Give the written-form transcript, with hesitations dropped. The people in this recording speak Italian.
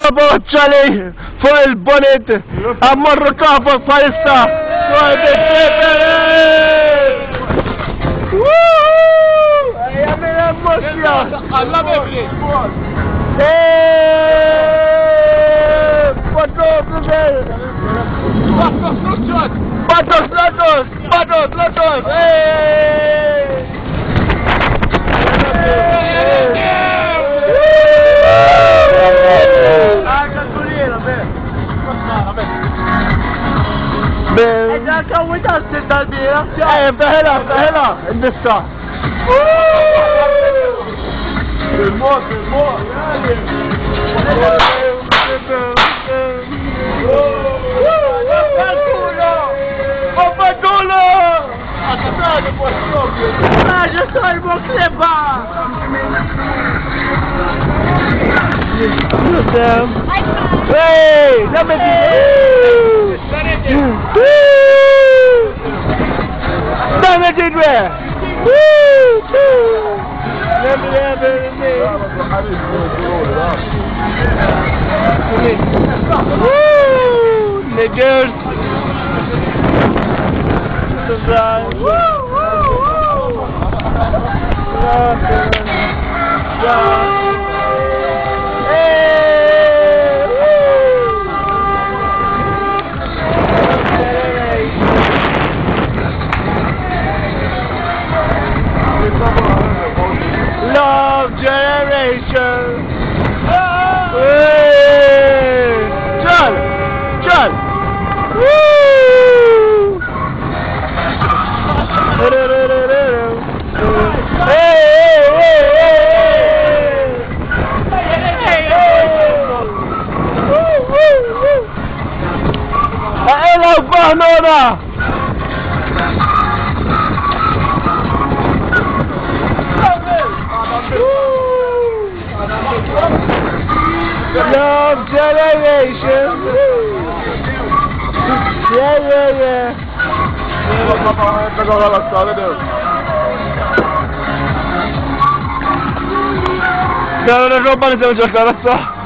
Bocciali fuori il bonete a morro capo palestra e a me la emozione alla bebè patos E già che vuoi darsi dal birra? bella, indessa. Fermo! Pappaculo! Je soy mon clébard! Hey, let me Niggers! Love generation. John. Woo! Hello, Banana. Love generation. Yeah. Cara, roba ne stiamo giocando.